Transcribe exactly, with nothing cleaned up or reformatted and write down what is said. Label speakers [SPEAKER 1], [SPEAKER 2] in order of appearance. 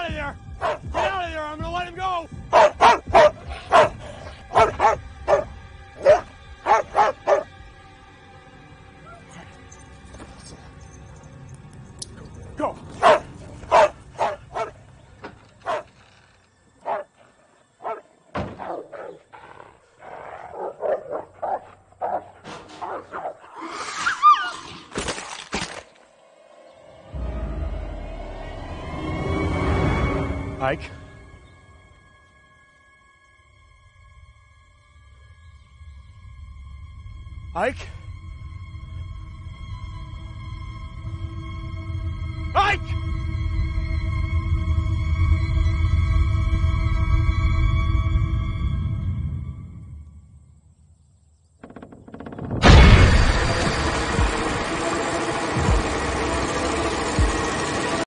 [SPEAKER 1] out of there! Get out of there! I'm gonna let him go! Go! Ike? Ike? Ike!